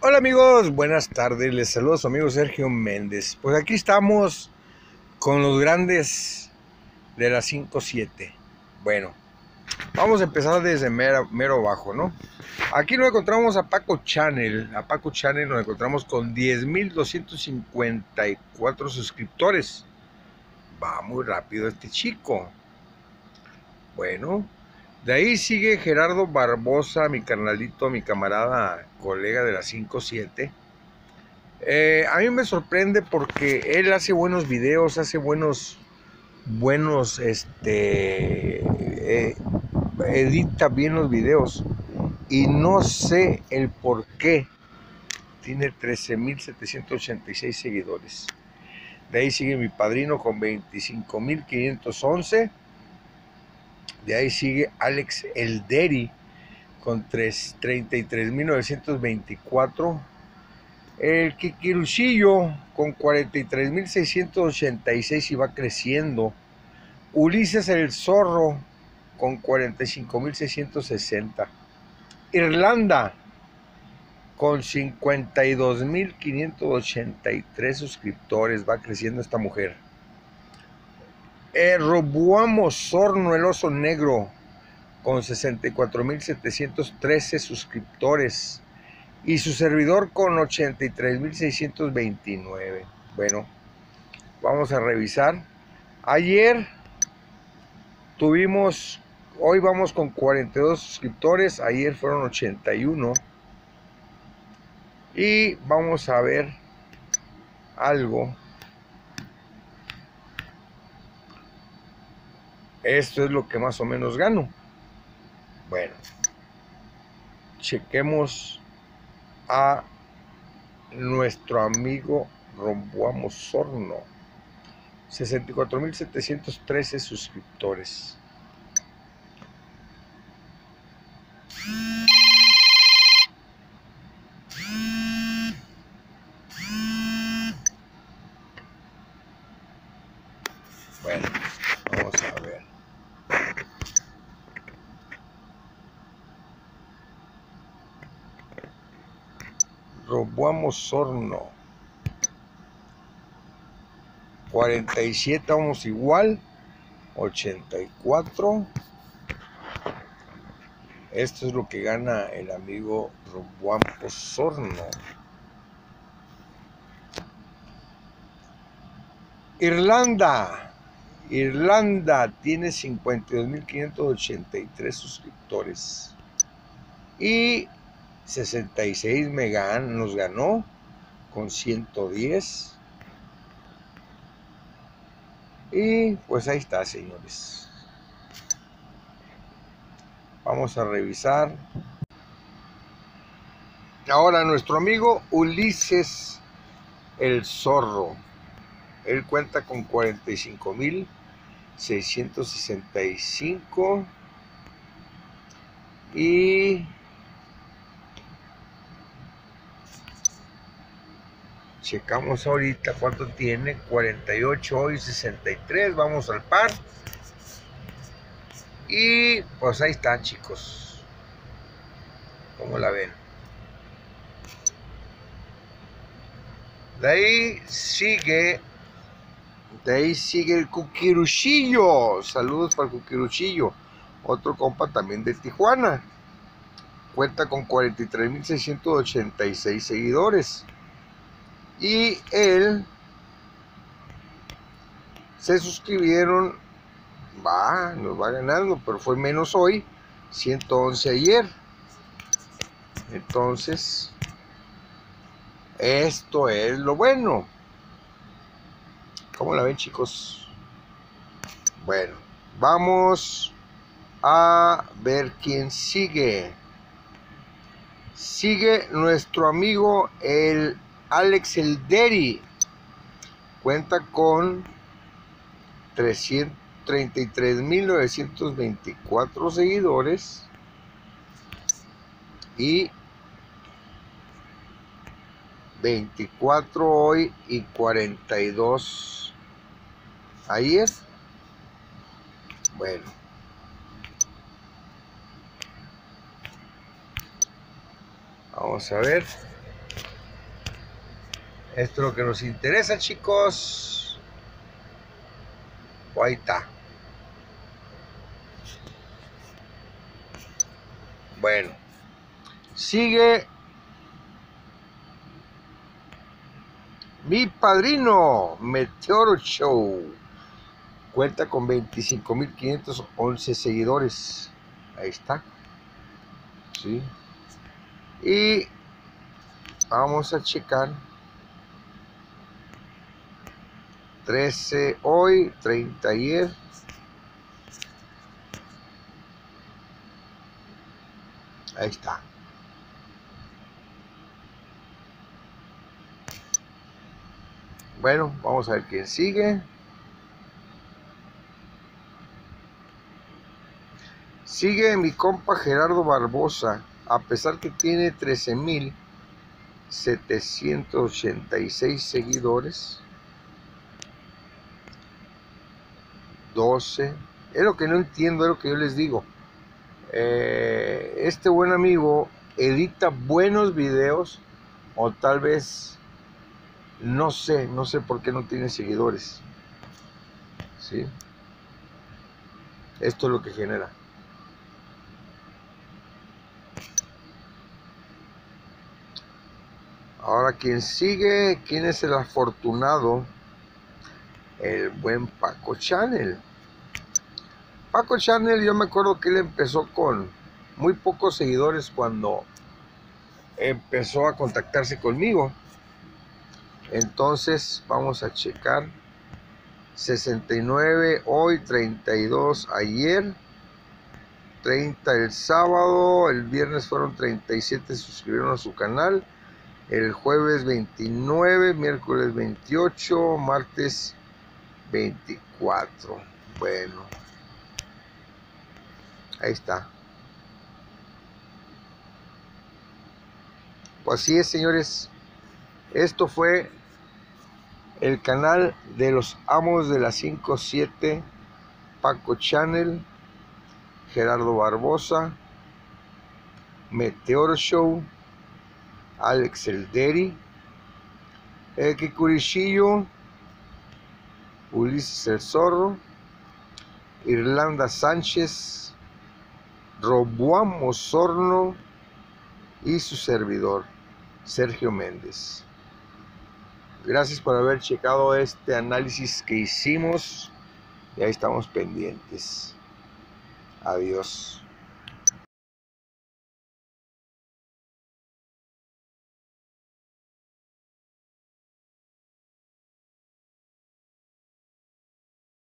Hola amigos, buenas tardes, les saludo a su amigo Sergio Méndez. Pues aquí estamos con los grandes de la 5-7. Bueno, vamos a empezar desde mero abajo, ¿no? Aquí nos encontramos a Paco Channel. A Paco Channel nos encontramos con 10,254 suscriptores. Va muy rápido este chico. Bueno, de ahí sigue Gerardo Barbosa, mi carnalito, mi camarada, colega de la 5-7. A mí me sorprende porque él hace buenos videos, hace buenos, edita bien los videos y no sé el por qué tiene 13,786 seguidores. De ahí sigue mi padrino con 25,511. De ahí sigue Alex Elderi con 33,924. El Kikirushillo con 43,686 y va creciendo. Ulises el Zorro con 45,660. Irlanda con 52,583 suscriptores. Va creciendo esta mujer. Roboam Osorno, el oso negro, con 64,713 suscriptores. Y su servidor con 83,629. Bueno, vamos a revisar. Ayer tuvimos, hoy vamos con 42 suscriptores, ayer fueron 81. Y vamos a ver algo. Esto es lo que más o menos gano. Bueno, chequemos a nuestro amigo Roboam Osorno. 64,713 suscriptores. Bueno, vamos a ver. Roboam Osorno. 47, vamos igual. 84. Esto es lo que gana el amigo Roboam Osorno. Irlanda tiene 52,583 suscriptores. Y 66 nos ganó con 110. Y pues ahí está, señores. Vamos a revisar. Ahora nuestro amigo Ulises el Zorro. Él cuenta con 45,665. Y checamos ahorita cuánto tiene. 48 hoy, 63. Vamos al par. Y pues ahí está, chicos. ¿Cómo la ven? De ahí sigue el Cuquiruchillo. Saludos para el Cuquiruchillo. Otro compa también de Tijuana. Cuenta con 43,686 seguidores. Y él se suscribieron. Nos va ganando, pero fue menos hoy. 111 ayer. Entonces, esto es lo bueno. ¿Cómo la ven, chicos? Bueno, vamos a ver quién sigue. Sigue nuestro amigo el Alex Elderi. Cuenta con 33,924 seguidores. Y 24 hoy y 42 ayer. Bueno, vamos a ver. Esto es lo que nos interesa, chicos. Ahí está. Bueno, sigue mi padrino Meteoro Show. Cuenta con 25.511 seguidores. Ahí está. Sí. Y vamos a checar. 13 hoy, 30 ayer. Ahí está. Bueno, vamos a ver quién sigue. Sigue mi compa Gerardo Barbosa, a pesar que tiene 13.786 seguidores. 12. Es lo que no entiendo, es lo que yo les digo. Este buen amigo edita buenos videos, o tal vez no sé por qué no tiene seguidores. ¿Sí? Esto es lo que genera. Ahora, ¿quién sigue? ¿Quién es el afortunado? El buen Paco Channel. Paco Channel, yo me acuerdo que él empezó con muy pocos seguidores cuando empezó a contactarse conmigo. Entonces, vamos a checar. 69 hoy, 32 ayer, 30 el sábado, el viernes fueron 37, se suscribieron a su canal, el jueves 29, miércoles 28, martes 24. Bueno, ahí está. Pues así es, señores. Esto fue el canal de los amos de las 5-7, Paco Channel, Gerardo Barbosa, Meteoro Show, Alex Elderi, El Kikurichillo, Ulises el Zorro, Irlanda Sánchez, Roboam Osorno y su servidor, Sergio Méndez. Gracias por haber checado este análisis que hicimos y ahí estamos pendientes. Adiós.